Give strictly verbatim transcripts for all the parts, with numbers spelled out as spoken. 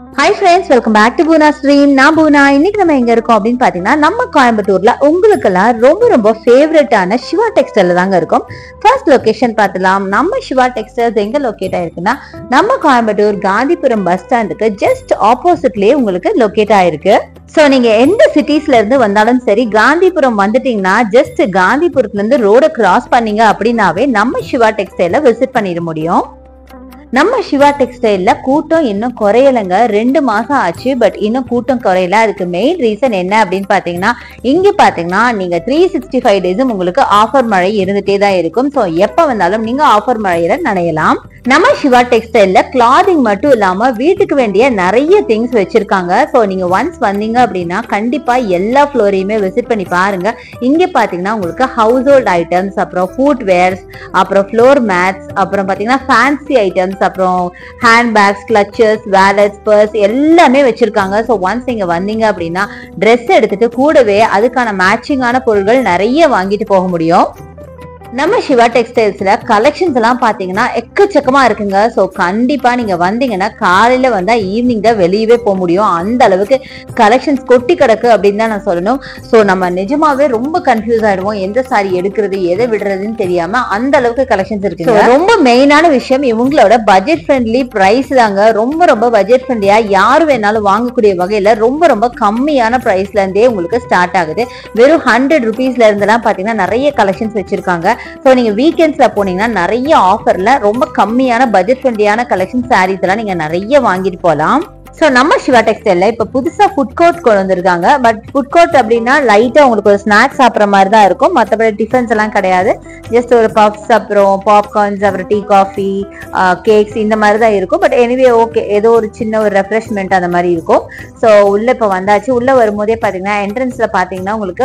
Hi friends, welcome back to Boona Stream. நான் பூனா. இன்னைக்கு நம்ம எங்க இருக்கோம் அப்படின்னு பாத்தீங்கன்னா நம்ம கோயம்புத்தூர்ல உங்களுக்கெல்லாம் ரொம்ப ரொம்ப ஃபேவரட்டான சிவா டெக்ஸ்டைல்ல தாங்க இருக்கும். ஃபர்ஸ்ட் லொகேஷன் பார்த்தலாம். நம்ம சிவா டெக்ஸ்டைல்ஸ் எங்க லொகேட் ஆயிருக்குன்னா நம்ம கோயம்புத்தூர் காந்திபுரம் பஸ் ஸ்டாண்டுக்கு ஜஸ்ட் ஆப்போசிட்லயே உங்களுக்கு லொகேட் ஆயிருக்கு. சோ நீங்க எந்த சிட்டிஸ்ல இருந்து வந்தாலும் சரி காந்திபுரம் வந்துட்டீங்கன்னா ஜஸ்ட் காந்திபுரத்துல இருந்து ரோட கிராஸ் பண்ணீங்க அப்படின்னாவே நம்ம சிவா டெக்ஸ்டைல விசிட் பண்ணிட முடியும். நம்ம சிவா டெக்ஸ்டைல்ல கூட்டம் இன்னும் குறையலங்க. ரெண்டு மாசம் ஆச்சு, பட் இன்னும் கூட்டம் குறையல. அதுக்கு மெயின் ரீசன் என்ன அப்படின்னு பாத்தீங்கன்னா இங்க பாத்தீங்கன்னா நீங்க த்ரீ சிக்ஸ்டி ஃபைவ் டேஸும் உங்களுக்கு ஆஃபர் மழை இருந்துட்டே தான் இருக்கும். சோ எப்ப வந்தாலும் நீங்க ஆஃபர் மழையில நனையலாம். நம்ம சிவா டெக்ஸ்டைல்ல கிளாதிங் மட்டும் இல்லாம வீட்டுக்கு வேண்டிய நிறைய திங்ஸ் வச்சிருக்காங்க. சோ நீங்க ஒன்ஸ் வந்தீங்க அப்படின்னா கண்டிப்பா எல்லா ஃப்ளோரையுமே விசிட் பண்ணி பாருங்க. இங்க பாத்தீங்கன்னா உங்களுக்கு ஹவுஸ் ஹோல்ட் ஐட்டம்ஸ், அப்புறம் ஃபுட் வேர்ஸ், அப்புறம் ஃப்ளோர் மேட்ஸ், அப்புறம் பாத்தீங்கன்னா ஃபேன்சி ஐட்டம்ஸ், அப்புறம் handbags, clutches, wallets, purse எல்லாமே வச்சிருக்காங்க. சோ ஒன்ஸ் நீங்க வந்தீங்க அப்படின்னா ட்ரெஸ் எடுத்துட்டு கூடவே அதுக்கான மேட்சிங்கான பொருட்கள் நிறைய வாங்கிட்டு போக முடியும். நம்ம சிவா டெக்ஸ்டைல்ஸ்ல கலெக்ஷன்ஸ் எல்லாம் பாத்தீங்கன்னா எக்கச்சக்கமா இருக்குங்க. சோ கண்டிப்பா நீங்க வந்தீங்கன்னா காலையில வந்தா ஈவினிங் தான் வெளியவே போக முடியும். அந்த அளவுக்கு கலெக்ஷன்ஸ் கொட்டி கிடக்கு அப்படின்னு தான் நான் சொல்லணும். சோ நம்ம நிஜமாவே ரொம்ப கன்ஃபியூஸ் ஆயிடுவோம், எந்த சாரி எடுக்கிறது எதை விடுறதுன்னு தெரியாம அந்த அளவுக்கு கலெக்ஷன்ஸ் இருக்கு. ரொம்ப மெயினான விஷயம் இவங்களோட பட்ஜெட் ஃப்ரெண்ட்லி பிரைஸ் தாங்க. ரொம்ப ரொம்ப பட்ஜெட் ஃப்ரெண்ட்லியா யாரு வேணாலும் வாங்கக்கூடிய வகையில ரொம்ப ரொம்ப கம்மியான பிரைஸ்ல இருந்தே உங்களுக்கு ஸ்டார்ட் ஆகுது. வெறும் ஹண்ட்ரட் ருபீஸ்ல இருந்து எல்லாம் பாத்தீங்கன்னா நிறைய கலெக்ஷன்ஸ் வச்சிருக்காங்க. சோ நீங்க வீக்கெண்ட்ஸ்ல போனீங்கன்னா நிறைய ஆஃபர்ல ரொம்ப கம்மியான பட்ஜெட் ஃப்ரெண்ட்லியான கலெக்ஷன் சாரீஸ் எல்லாம் நீங்க நிறைய வாங்கிட்டு போலாம். சோ நம்ம சிவா டெக்ஸ்டைல்ல இப்ப புதுசா ஃபுட் கோர்ட் கொண்டு வந்திருக்காங்க. பட் ஃபுட் கோர்ட் அப்படின்னா லைட்டா உங்களுக்கு ஒரு ஸ்நாக்ஸ் சாப்பிட்ற மாதிரி தான் இருக்கும். மற்றபடி டிஃபன்ஸ் எல்லாம் கிடையாது. ஜஸ்ட் ஒரு பப்ஸ், அப்புறம் பாப்கார்ன்ஸ், அப்புறம் டீ, காஃபி, கேக்ஸ் இந்த மாதிரி தான் இருக்கும். பட் எனிவே ஓகே, ஏதோ ஒரு சின்ன ஒரு ரெஃப்ரெஷ்மெண்ட் அந்த மாதிரி இருக்கும். ஸோ உள்ள இப்ப வந்தாச்சு. உள்ள வரும்போதே பாத்தீங்கன்னா என்ட்ரன்ஸ்ல பாத்தீங்கன்னா உங்களுக்கு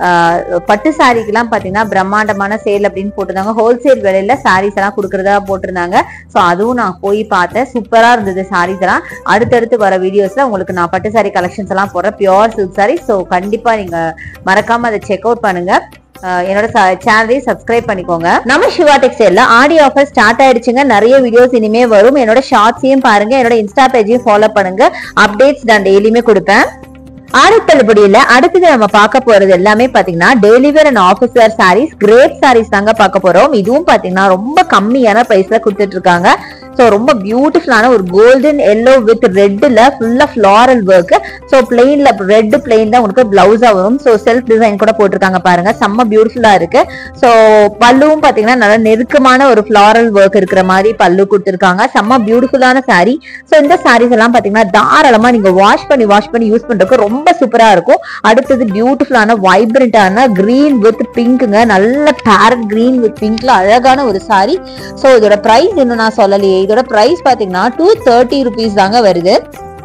பட்டு சாரிக்கெல்லாம் பாத்தீங்கன்னா பிரம்மாண்டமான சேல் அப்படின்னு போட்டிருந்தாங்க. ஹோல்சேல் விலையில சாரீஸ் எல்லாம் கொடுக்கறதா போட்டிருந்தாங்க. ஸோ அதுவும் நான் போய் பார்த்தேன். சூப்பரா இருந்தது சாரீஸ் எல்லாம். அடுத்தடுத்து வர வீடியோஸ்ல உங்களுக்கு நான் பட்டு சாரி கலெக்ஷன்ஸ் எல்லாம் போடுறேன், பியூர் சில்க் சாரி. சோ கண்டிப்பா நீங்க மறக்காம அதை செக் அவுட் பண்ணுங்க. என்னோட சேனலை சப்ஸ்கிரைப் பண்ணிக்கோங்க. நம்ம சிவா டெக்ஸ்டைல்ல ஆடி ஆஃபர் ஸ்டார்ட் ஆயிடுச்சுங்க. நிறைய வீடியோஸ் இனிமே வரும். என்னோட ஷார்ட்ஸையும் பாருங்க, என்னோட இன்ஸ்டா பேஜையும் ஃபாலோ பண்ணுங்க. அப்டேட்ஸ் நான் டெய்லியுமே கொடுப்பேன். ஆடி தள்ளுபடியில அடுத்தது நம்ம பார்க்க போறது எல்லாமே பாத்தீங்கன்னா daily wear and office wear saris, crepe saris தாங்க பார்க்க போறோம். இதுவும் பாத்தீங்கன்னா ரொம்ப கம்மியான பிரைஸ்ல கொடுத்துட்டு இருக்காங்க. சோ ரொம்ப பியூட்டிஃபுல்லான ஒரு கோல்டன் எல்லோ வித் ரெட்ல ஃபுல்லா ஃபிளாரல் ஒர்க். சோ பிளெயின்ல ரெட் பிளெயின் தான் உங்களுக்கு பிளவுஸா வரும். சோ செல்ஃப் டிசைன் கூட போட்டிருக்காங்க பாருங்க, செம்ம பியூட்டிஃபுல்லா இருக்கு. சோ பல்லுவும் பாத்தீங்கன்னா நல்ல நெருக்கமான ஒரு ஃபிளாரல் ஒர்க் இருக்கிற மாதிரி பல்லு கொடுத்திருக்காங்க. செம்ம பியூட்டிஃபுல்லான சாரி. சோ இந்த சாரீஸ் எல்லாம் பாத்தீங்கன்னா தாராளமா நீங்க வாஷ் பண்ணி வாஷ் பண்ணி யூஸ் பண்றதுக்கு ரொம்ப சூப்பரா இருக்கும். அடுத்தது பியூட்டிஃபுல்லான வைப்ரண்டான கிரீன் வித் பிங்க்குங்க. நல்ல பேரட் கிரீன் வித் பிங்க்ல அழகான ஒரு சாரி. சோ இதோட பிரைஸ் இன்னும் நான் சொல்லலையே. இதோட பிரைஸ் பாத்தீங்கன்னா டூ தேர்ட்டி ருபீஸ் தாங்க வருது.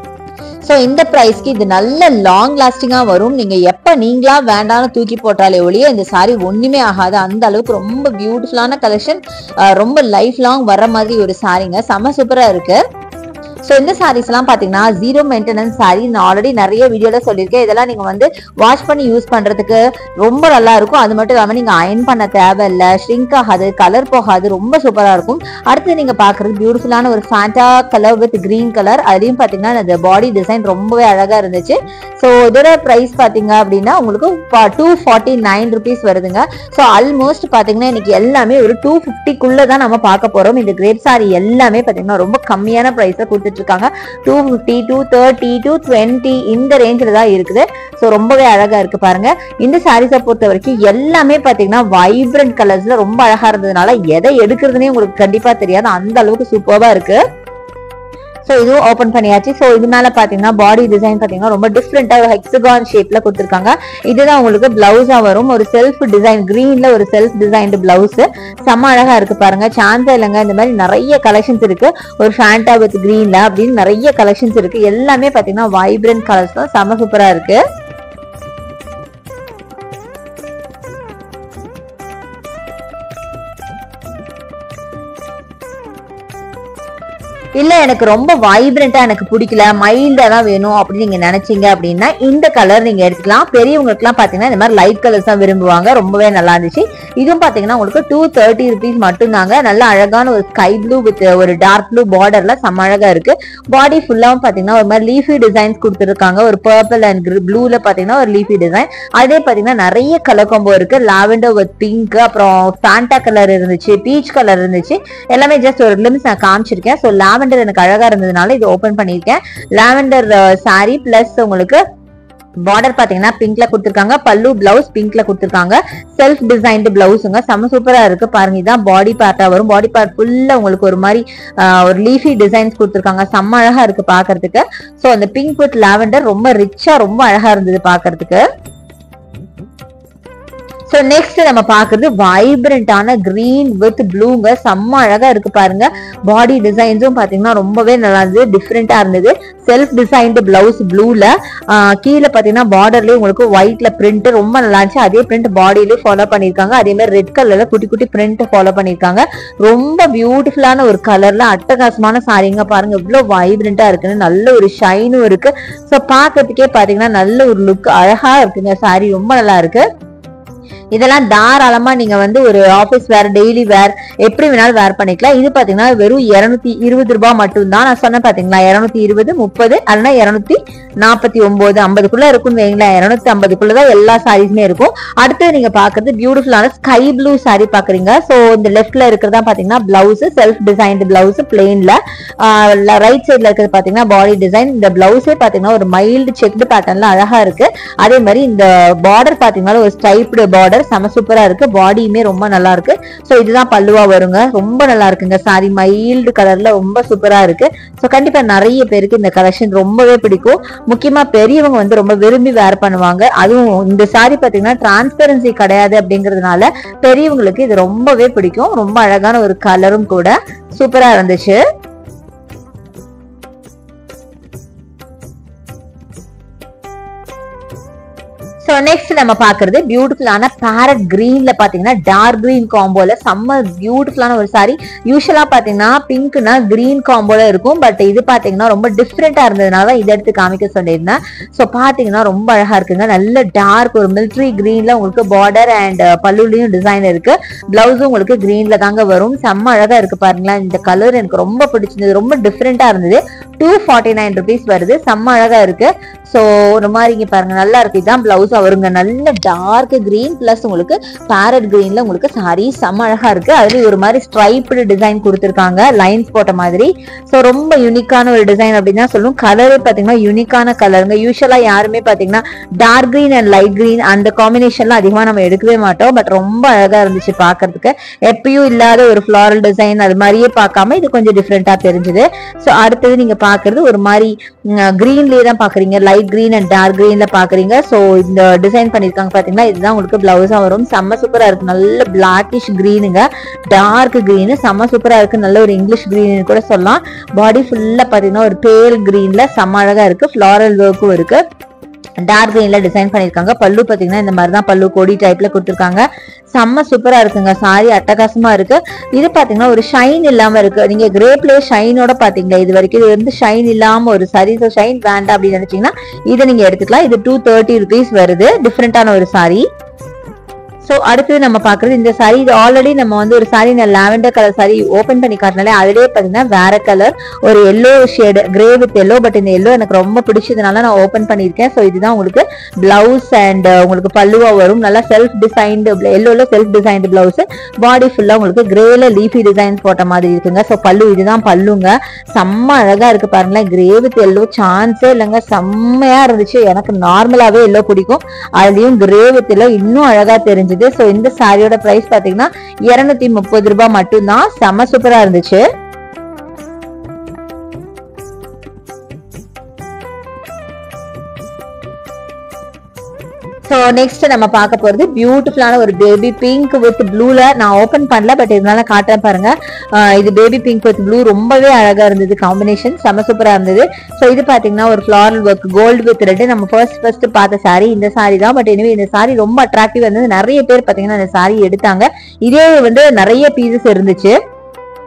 சோ இந்த பிரைஸ்க்கு இது நல்ல லாங் லாஸ்டிங்கா வரும். நீங்க எப்ப நீங்களா வேண்டாம்னு தூக்கி போட்டாலே ஒழிய இந்த சாரி ஒண்ணுமே ஆகாது. அந்த அளவுக்கு ரொம்ப பியூட்டிஃபுல்லான கலெக்ஷன், ரொம்ப லைஃப் லாங் வர்ற மாதிரி ஒரு சாரிங்க. செம சூப்பரா இருக்கு. சோ இந்த சாரீஸ் எல்லாம் பாத்தீங்கன்னா ஜீரோ மெயின்டெனன்ஸ் சாரி. நான் ஆல்ரெடி நிறைய வீடியோல சொல்லியிருக்கேன். இதெல்லாம் நீங்க வந்து வாஷ் பண்ணி யூஸ் பண்றதுக்கு ரொம்ப நல்லா இருக்கும். அது மட்டும் இல்லாம நீங்க அயன் பண்ண தேவையில்ல, ஷ்ரிங்க் ஆகாது, கலர் போகாது, ரொம்ப சூப்பரா இருக்கும். அடுத்து நீங்க பாக்குறது பியூட்டிஃபுல்லான ஒரு Fanta colour with green colour. அதையும் பாத்தீங்கன்னா இந்த பாடி டிசைன் ரொம்பவே அழகா இருந்துச்சு. சோ இதோட பிரைஸ் பாத்தீங்க அப்படின்னா உங்களுக்கு டூ ஃபார்ட்டி நைன் ருபீஸ் வருதுங்க. சோ ஆல்மோஸ்ட் பாத்தீங்கன்னா இன்னைக்கு எல்லாமே ஒரு டூ பிப்டிக்குள்ளதான் நம்ம பார்க்க போறோம். இந்த கிரேப் சாரி எல்லாமே பாத்தீங்கன்னா ரொம்ப கம்மியான பிரைஸ்ல கொடுத்துட்டு இருக்காங்க. Two fifty, two thirty, two twenty இந்த ரேஞ்சில தான் இருக்குது. சோ ரொம்பவே அழகா இருக்கு பாருங்க. இந்த சாரீஸை பொறுத்த வரைக்கும் எல்லாமே பாத்தீங்கன்னா வைப்ரண்ட் கலர்ஸ்ல ரொம்ப அழகா இருந்ததுனால எதை எடுக்கிறதுனே உங்களுக்கு கண்டிப்பா தெரியாது, அந்த அளவுக்கு சூப்பரா இருக்கு. சோ இதுவும் ஓபன் பண்ணியாச்சு. சோ இது மேல பாத்தீங்கன்னா பாடி டிசைன் பாத்தீங்கன்னா ரொம்ப டிஃப்ரெண்டா ஒரு ஹெக்ஸாகான் ஷேப்ல கொடுத்திருக்காங்க. இதுதான் உங்களுக்கு பிளவுஸா வரும். ஒரு செல்ஃப் டிசைன் கிரீன்ல ஒரு செல்ஃப் டிசைன்டு பிளவுஸ். செம்ம அழகா இருக்கு பாருங்க. சான்ஸே இல்லைங்க. இந்த மாதிரி நிறைய கலெக்ஷன்ஸ் இருக்கு. ஒரு ஃபேண்டா வித் கிரீன்ல அப்படின்னு நிறைய கலெக்ஷன்ஸ் இருக்கு. எல்லாமே பாத்தீங்கன்னா வைப்ரண்ட் கலர்ஸ் தான். செம்ம சூப்பரா இருக்கு. இல்ல எனக்கு ரொம்ப வைப்ரண்டா எனக்கு பிடிக்கல, மைல்டா தான் வேணும் அப்படின்னு நீங்க நினைச்சீங்க அப்படின்னா இந்த கலர் நீங்க எடுத்துக்கலாம். பெரியவங்களுக்கு எல்லாம் பாத்தீங்கன்னா இந்த மாதிரி லைட் கலர்ஸ் தான் விரும்புவாங்க. ரொம்பவே நல்லா இருந்துச்சு. இதுவும் பாத்தீங்கன்னா உங்களுக்கு டூ தேர்ட்டி ருபீஸ் மட்டும் தாங்க. நல்ல அழகான ஒரு ஸ்கை ப்ளூ வித் ஒரு டார்க் ப்ளூ பார்டர்ல செம்ம அழகா இருக்கு. பாடி ஃபுல்லாவும் பாத்தீங்கன்னா ஒரு மாதிரி லீஃபி டிசைன்ஸ் கொடுத்துருக்காங்க. ஒரு பர்பிள் அண்ட் ப்ளூல பாத்தீங்கன்னா ஒரு லீஃபி டிசைன். அதே பாத்தீங்கன்னா நிறைய கலர் காம்போ இருக்கு. லாவெண்டர் வித் பிங்க், அப்புறம் சாண்டா கலர் இருந்துச்சு, பீச் கலர் இருந்துச்சு. எல்லாமே ஜஸ்ட் ஒரு கிளிம்ஸ் நான் காமிச்சிருக்கேன். ஸோ லாவெண்டர் எனக்கு அழகா இருந்ததுனால இது ஓபன் பண்ணிருக்கேன். லாவெண்டர் சாரி பிளஸ் உங்களுக்கு பார்டர் பாத்தீங்கன்னா பிங்க்ல கொடுத்திருக்காங்க. பல்லு பிளவுஸ் பிங்க்ல கொடுத்திருக்காங்க. செல்ஃப் டிசைன்டு பிளவுஸுங்க செம்ம சூப்பரா இருக்கு. பாருங்க இதான் பாடி பார்ட்டா வரும். பாடி பார்ட் ஃபுல்லா உங்களுக்கு ஒரு மாதிரி ஒரு லீஃபி டிசைன்ஸ் கொடுத்திருக்காங்க. செம்ம அழகா இருக்கு பாக்குறதுக்கு. சோ அந்த பிங்க் வித் லாவெண்டர் ரொம்ப ரிச்சா ரொம்ப அழகா இருந்தது பாக்குறதுக்கு. சோ நெக்ஸ்ட் நம்ம பாக்குறது வைப்ரண்டான கிரீன் வித் ப்ளூங்க. செம்ம அழகா இருக்கு பாருங்க. பாடி டிசைன்ஸும் பாத்தீங்கன்னா ரொம்பவே நல்லா இருந்தது, டிஃப்ரெண்டா இருந்தது. செல்ஃப் டிசைன்டு பிளவுஸ் ப்ளூல, கீழே பாத்தீங்கன்னா பார்டர்லயே உங்களுக்கு ஒயிட்ல பிரிண்ட் ரொம்ப நல்லா இருந்துச்சு. அதே பிரிண்ட் பாடியிலயே ஃபாலோ பண்ணிருக்காங்க. அதே மாதிரி ரெட் கலர்ல குட்டி குட்டி பிரிண்ட் ஃபாலோ பண்ணிருக்காங்க. ரொம்ப பியூட்டிஃபுல்லான ஒரு கலர்ல அட்டகாசமான சாரீங்க. பாருங்க இவ்வளவு வைப்ரண்டா இருக்குன்னு, நல்ல ஒரு ஷைனும் இருக்கு. சோ பாக்குறதுக்கே பாத்தீங்கன்னா நல்ல ஒரு லுக் அழகா இருக்குங்க. சாரி ரொம்ப நல்லா இருக்கு. இதெல்லாம் தாராளமா நீங்க வந்து ஒரு ஆபீஸ் வேர், டெய்லி வேர் எப்படி வேணாலும் வேர் பண்ணிக்கலாம். இது பாத்தீங்கன்னா வெறும் இருநூத்தி இருபது ரூபாய் மட்டும் தான். நான் சொன்ன பாத்தீங்களா இருநூத்தி இருபது முப்பது அல்லனா இருநூத்தி நாற்பத்தி ஒன்பது ஐம்பதுக்குள்ள இருக்குன்னு வைங்களேன். இருநூத்தி ஐம்பதுக்குள்ளதான் எல்லா சாரீஸுமே இருக்கும். அடுத்து நீங்க பாக்குறது பியூட்டிஃபுல்லான ஸ்கை ப்ளூ சாரி பாக்குறீங்க. சோ இந்த லெஃப்ட்ல இருக்கிறதா பாத்தீங்கன்னா பிளவுஸ், செல்ஃப் டிசைன்டு பிளவுஸ் பிளெயின்ல. ரைட் சைட்ல இருக்கிறது பாத்தீங்கன்னா பாடி டிசைன். இந்த பிளவுஸே பாத்தீங்கன்னா ஒரு மைல்டு செக்டு பேட்டர்ன்ல அழகா இருக்கு. அதே மாதிரி இந்த பார்டர் பாத்தீங்கன்னா ஒரு ஸ்டைப்டு பார்டர் செம சூப்பரா இருக்கு. பாடியுமே ரொம்ப நல்லா இருக்கு. சோ இதுதான் பல்லுவா வருங்க. ரொம்ப நல்லா இருக்குங்க. சாரி மைல்டு கலர்ல ரொம்ப சூப்பரா இருக்கு. சோ கண்டிப்பா நிறைய பேருக்கு இந்த கலெக்ஷன் ரொம்பவே பிடிக்கும். முக்கியமா பெரியவங்க வந்து ரொம்ப விரும்பி வேர் பண்ணுவாங்க. அதுவும் இந்த சாரி பாத்தீங்கன்னா டிரான்ஸ்பரன்சி கிடையாது அப்படிங்கறதுனால பெரியவங்களுக்கு இது ரொம்பவே பிடிக்கும். ரொம்ப அழகான ஒரு கலரும் கூட சூப்பரா இருந்துச்சு. சோ நெக்ஸ்ட் நம்ம பாக்குறது பியூட்டிஃபுல்லான பேரட் கிரீன்ல பாத்தீங்கன்னா டார்க் கிரீன் காம்போல செம்ம பியூட்டிஃபுல்லான ஒரு சாரி. யூஸ்வலா பாத்தீங்கன்னா பிங்க்னா கிரீன் காம்போல இருக்கும். பட் இது பாத்தீங்கன்னா ரொம்ப டிஃப்ரெண்டா இருந்ததுனால இதை எடுத்து காமிக்க சொல்லியிருந்தேன். சோ பாத்தீங்கன்னா ரொம்ப அழகா இருக்குங்க. நல்ல டார்க் ஒரு மிலிட்டரி கிரீன்ல உங்களுக்கு பார்டர் அண்ட் பல்லுலயும் டிசைன் இருக்கு. பிளவுஸும் உங்களுக்கு கிரீன்ல தாங்க வரும். செம்ம அழகா இருக்கு பாருங்களேன். இந்த கலர் எனக்கு ரொம்ப பிடிச்சிருந்தது. ரொம்ப டிஃப்ரெண்டா இருந்தது. டூ ஃபார்ட்டி நைன் ருபீஸ் வருது. செம்ம அழகா இருக்கு. சோ ஒரு மாதிரி இங்க பாருங்க நல்லா இருக்கு. இதான் பிளவுஸ் வருங்க. நல்ல டார்க் கிரீன் பிளஸ் உங்களுக்கு பேரட் கிரீன்ல உங்களுக்கு சாரி செம்ம அழகா இருக்கு. அதுல ஒரு மாதிரி ஸ்ட்ரைப்டு டிசைன் கொடுத்திருக்காங்க, லைன்ஸ் போட்ட மாதிரி. சோ ரொம்ப யூனிக்கான ஒரு டிசைன் அப்படின்னு தான் சொல்லுவோம். கலர் பாத்தீங்கன்னா யூனிக்கான கலருங்க. யூஸ்வலா யாருமே பாத்தீங்கன்னா dark green and light green அந்த காம்பினேஷன்ல அதிகமா நம்ம எடுக்கவே மாட்டோம். பட் ரொம்ப அழகா இருந்துச்சு பாக்குறதுக்கு. எப்பயும் இல்லாத ஒரு ஃபிளாரல் டிசைன் அது மாதிரியே பார்க்காம இது கொஞ்சம் டிஃப்ரெண்டா தெரிஞ்சது. சோ அடுத்தது நீங்க பாக்குறது ஒரு மாதிரி கிரீன்லயே தான் பாக்குறீங்க. லைட் கிரீன் அண்ட் டார்க் கிரீன்ல பாக்குறீங்க. சோ இந்த டிசைன் பண்ணிருக்காங்க பாத்தீங்களா. இதுதான் உங்களுக்கு பிளவுஸா வரும். செம்ம சூப்பரா இருக்கு. நல்ல பிளாக்கிஷ் கிரீனுங்க, டார்க் கிரீன் செம்ம சூப்பரா இருக்கு. நல்ல ஒரு இங்கிலீஷ் கிரீன் கூட சொல்லலாம். பாடி ஃபுல்லா பாத்தீங்கன்னா ஒரு பேல் கிரீன்ல செம்ம அழகா இருக்கு. ஃபிளாரல் ஒர்க்கும் இருக்கு. டார்க் கிரீன்ல டிசைன் பண்ணிருக்காங்க. பல்லு பாத்தீங்கன்னா இந்த மாதிரிதான் பல்லு கொடி டைப்ல கொடுத்திருக்காங்க. செம்ம சூப்பரா இருக்குங்க. சாரி அட்டகாசமா இருக்கு. இது பாத்தீங்கன்னா ஒரு ஷைன் இல்லாம இருக்கு. நீங்க கிரேப்லயே ஷைனோட பாத்தீங்களா இது வரைக்கும். இது வந்து ஷைன் இல்லாம ஒரு சாரி. ஷைன் வேண்டாம் அப்படின்னு நினைச்சீங்கன்னா இதை நீங்க எடுத்துக்கலாம். இது டூ தேர்ட்டி ருபீஸ் வருது. டிஃப்ரெண்டான ஒரு சாரி. சோ அடுத்தது நம்ம பாக்குறது இந்த சாரி. இது ஆல்ரெடி நம்ம வந்து ஒரு சாரி நான் லாவெண்டர் கலர் சாரி ஓபன் பண்ணி காட்டினாலே அதுலயே பாத்தீங்கன்னா வேற கலர் ஒரு yellow shade, grey with yellow. But இந்த எல்லோ எனக்கு ரொம்ப பிடிச்சதுனால நான் ஓபன் பண்ணிருக்கேன். சோ இதுதான் உங்களுக்கு பிளவுஸ் அண்ட் உங்களுக்கு பல்லுவா வரும். நல்லா செல்ஃப் டிசைன்டு எல்லோல செல்ஃப் டிசைன்டு பிளவுஸ். பாடி ஃபுல்லா உங்களுக்கு கிரேல லீஃபி டிசைன்ஸ் போட்ட மாதிரி இருக்குங்க. சோ பல்லு இதுதான் பல்லுங்க. செம்ம அழகா இருக்கு பாருங்களேன். கிரே வித் எல்லோ சான்ஸே இல்லைங்க. செம்மையா இருந்துச்சு. எனக்கு நார்மலாவே எல்லோ பிடிக்கும். அதுலயும் கிரே வித் எல்லோ இன்னும் அழகா தெரிஞ்சு. சோ இந்த சாரியோட பிரைஸ் பாத்தீங்கன்னா இருநூத்தி முப்பது ரூபாய் மட்டும்தான். செம சூப்பரா இருந்துச்சு. சோ நெக்ஸ்ட் நம்ம பார்க்க போறது பியூட்டிஃபுல்லான ஒரு பேபி பிங்க் வித் ப்ளூல. நான் ஓபன் பண்ணல பட் இதனால காட்டுறேன் பாருங்க. இது பேபி பிங்க் வித் ப்ளூ ரொம்பவே அழகா இருந்தது. காம்பினேஷன் செம சூப்பரா இருந்தது. சோ இது பாத்தீங்கன்னா ஒரு floral work gold with red. நம்ம ஃபர்ஸ்ட் ஃபர்ஸ்ட் பார்த்த சாரி இந்த சாரி தான். பட் எனவே இந்த சாரி ரொம்ப அட்ராக்டிவா இருந்தது. நிறைய பேர் பாத்தீங்கன்னா இந்த சாரி எடுத்தாங்க. இதே வந்து நிறைய பீசஸ் இருந்துச்சு.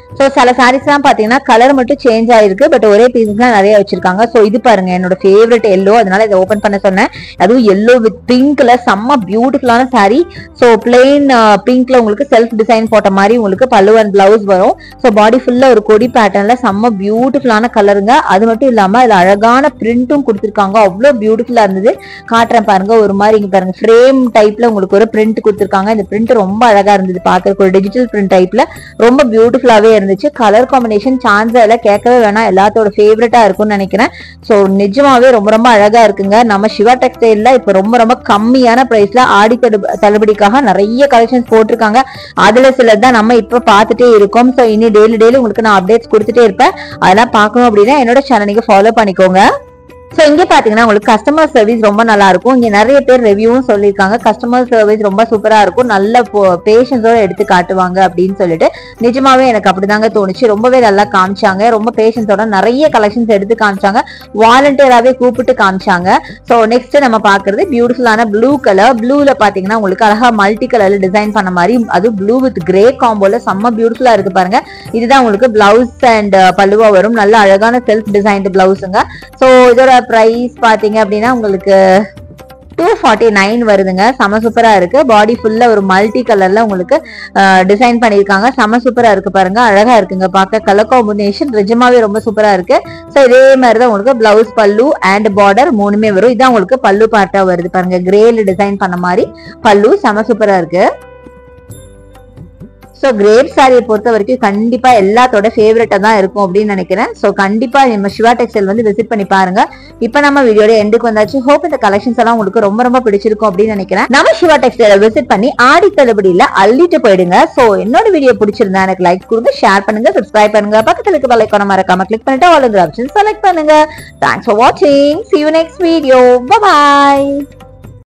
சோ சில சாரீஸ் எல்லாம் பாத்தீங்கன்னா கலர் மட்டும் சேஞ்ச் ஆயிருக்கு, பட் ஒரே பீசஸ் எல்லாம் நிறைய வச்சிருக்காங்க. சோ இது பாருங்க என்னோட ஃபேவரட் எல்லோ, அதனால இதை ஓபன் பண்ண சொன்னேன். அதுவும் எல்லோ வித் பிங்க்ல செம்ம பியூட்டிஃபுல்லான சாரி. சோ பிளெயின் பிங்க்ல உங்களுக்கு செல்ஃப் டிசைன் போட்ட மாதிரி உங்களுக்கு பல்லு அண்ட் பிளவுஸ் வரும். சோ பாடி ஃபுல்லா ஒரு கொடி பேட்டர்ன்ல செம்ம பியூட்டிஃபுல்லான கலருங்க. அது மட்டும் இல்லாம இதுல அழகான பிரிண்டும் கொடுத்திருக்காங்க, அவ்வளவு பியூட்டிஃபுல்லா இருந்தது. காட்டுறேன் பாருங்க, ஒரு மாதிரி இங்க பாருங்க ஃப்ரேம் டைப்ல உங்களுக்கு ஒரு பிரிண்ட் கொடுத்திருக்காங்க. இந்த பிரிண்ட் ரொம்ப அழகா இருந்தது பாக்குறதுக்கு, ஒரு டிஜிட்டல் பிரிண்ட் டைப்ல ரொம்ப பியூட்டிஃபுல்லாவே இருந்துச்சு. கலர் காம்பினேஷன் சான்ஸ் எல்லாம் கேட்கவே வேணாம், எல்லாத்தோட ஃபேவரட்டா இருக்கும்னு நினைக்கிறேன். சோ நிஜமாவே ரொம்ப ரொம்ப அழகா இருக்குங்க. நம்ம சிவா டெக்ஸ்டைல்ல இப்ப ரொம்ப ரொம்ப கம்மியான பிரைஸ்ல ஆடி தள்ளுபடிக்காக நிறைய கலெக்ஷன்ஸ் போட்டிருக்காங்க. அதுல சிலதான் நம்ம இப்ப பாத்துட்டே இருக்கோம். சோ இனி டெய்லி டெய்லி உங்களுக்கு நான் அப்டேட்ஸ் கொடுத்துட்டே இருப்பேன். அதெல்லாம் பார்க்கணும் அப்படின்னா என்னோட சேனல் நீங்க ஃபாலோ பண்ணிக்கோங்க. சோ இங்க பாத்தீங்கன்னா உங்களுக்கு கஸ்டமர் சர்வீஸ் ரொம்ப நல்லா இருக்கும். இங்க நிறைய பேர் ரிவ்யூவும் சொல்லியிருக்காங்க, கஸ்டமர் சர்வீஸ் ரொம்ப சூப்பரா இருக்கும், நல்ல பேஷன்ஸோட எடுத்து காட்டுவாங்க அப்படின்னு சொல்லிட்டு. நிஜமாவே எனக்கு அப்படிதாங்க தோணுச்சு. ரொம்பவே நல்லா காமிச்சாங்க, ரொம்ப பேஷன்ஸோட நிறைய கலெக்ஷன்ஸ் எடுத்து காமிச்சாங்க, வாலண்டியராவே கூப்பிட்டு காமிச்சாங்க. சோ நெக்ஸ்ட் நம்ம பாக்குறது பியூட்டிஃபுல்லான ப்ளூ கலர். ப்ளூல பாத்தீங்கன்னா உங்களுக்கு அழகா மல்டி கலர்ல டிசைன் பண்ண மாதிரி, அது ப்ளூ வித் கிரே காம்போல செம்ம பியூட்டிஃபுல்லா இருக்கு பாருங்க. இதுதான் உங்களுக்கு பிளவுஸ் அண்ட் பல்லுவா வரும், நல்ல அழகான செல்ஃப் டிசைன்டு பிளவுஸுங்க. சோ இதோட பிரைஸ் பாத்தீங்க அப்படின்னா உங்களுக்கு டூ ஃபார்ட்டி நைன் வருதுங்க. செம சூப்பரா இருக்கு. பாடி ஃபுல்லா ஒரு மல்டி கலர்ல உங்களுக்கு டிசைன் பண்ணிருக்காங்க, செம சூப்பரா இருக்கு பாருங்க, அழகா இருக்குங்க பார்க்க. கலர் காம்பினேஷன் நிஜமாவே ரொம்ப சூப்பரா இருக்கு. சோ இதே மாதிரிதான் உங்களுக்கு பிளவுஸ், பல்லு அண்ட் பார்டர் மூணுமே வரும். இதான் உங்களுக்கு பல்லு பார்ட்டா வருது பாருங்க, கிரேல டிசைன் பண்ண மாதிரி பல்லு, செம சூப்பரா இருக்கு. சோ கிரேப் சாரியை பொறுத்த வரைக்கும் கண்டிப்பா எல்லாத்தோட ஃபேவரட்டா தான் இருக்கும் அப்படின்னு நினைக்கிறேன். சோ கண்டிப்பா நம்ம சிவா டெக்ஸ்டைல் வந்து விசிட் பண்ணி பாருங்க. இப்ப நம்ம வீடியோட எண்டுக்கு வந்தாச்சு. ஹோப் இந்த கலெக்ஷன்ஸ் எல்லாம் உங்களுக்கு ரொம்ப ரொம்ப பிடிச்சிருக்கும் அப்படின்னு நினைக்கிறேன். நம்ம சிவா டெக்ஸ்டைல விசிட் பண்ணி ஆடி தள்ளுபடியில அள்ளிட்டு போயிடுங்க. சோ என்னோட வீடியோ பிடிச்சிருந்தா எனக்கு லைக் கொடுங்க, ஷேர் பண்ணுங்க, சப்ஸ்கிரைப் பண்ணுங்க, பக்கத்துல இருக்க பெல் ஐகானை மறக்காம கிளிக் பண்ணிட்டு ஆல் ஆப்ஷன் செலக்ட் பண்ணுங்க. தேங்க்ஸ் ஃபார் வாட்சிங். See you next video. Bye bye.